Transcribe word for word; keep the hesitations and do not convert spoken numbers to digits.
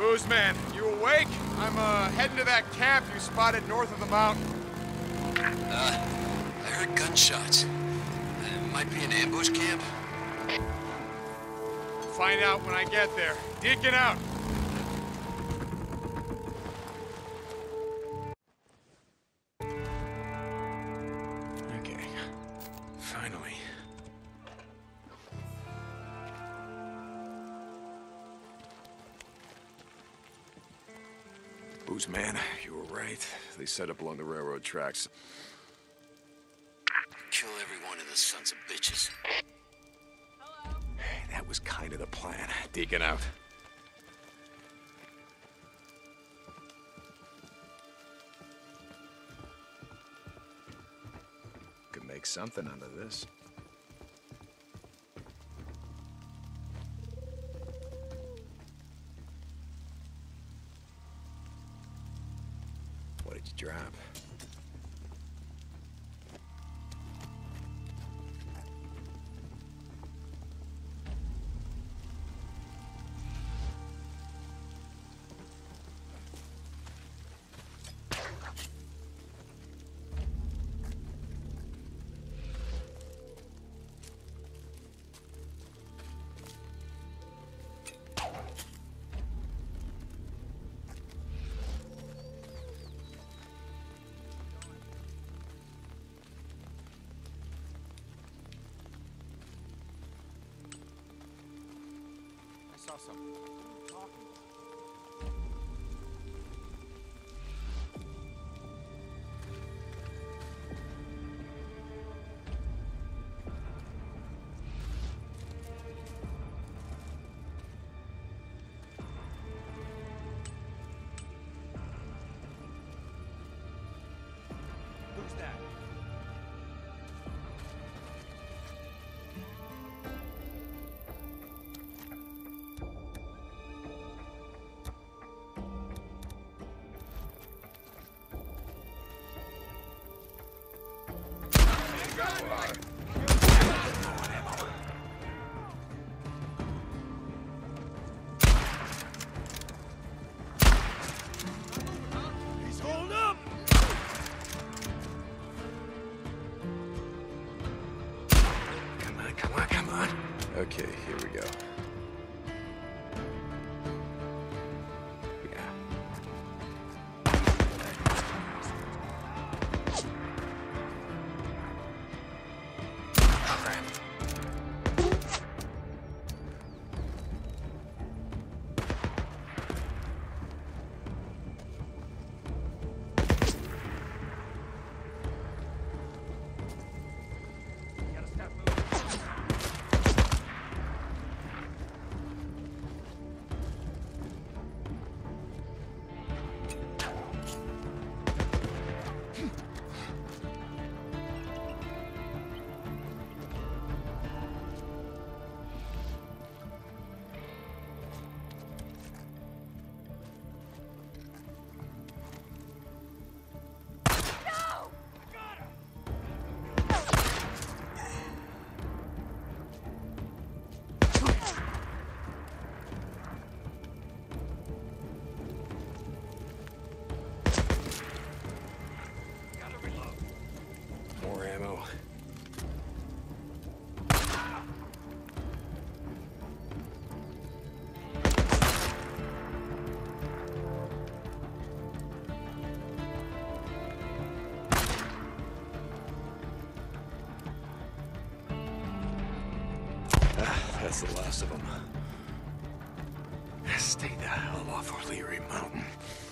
Boozman, you awake? I'm, uh, heading to that camp you spotted north of the mountain. Uh, I heard gunshots. It might be an ambush camp. Find out when I get there. Deacon out. Okay. Finally. Boozman, you were right. They set up along the railroad tracks. Kill every one of the sons of bitches. Hey, that was kind of the plan. Deacon out. Could make something out of this. What did you drop? Saw something. What are you talking about? Who's that? He's holding up! Come on, come on, come on. Okay, here we go. More ammo. Ah, that's the last of them. Stay the hell off O'Leary Mountain.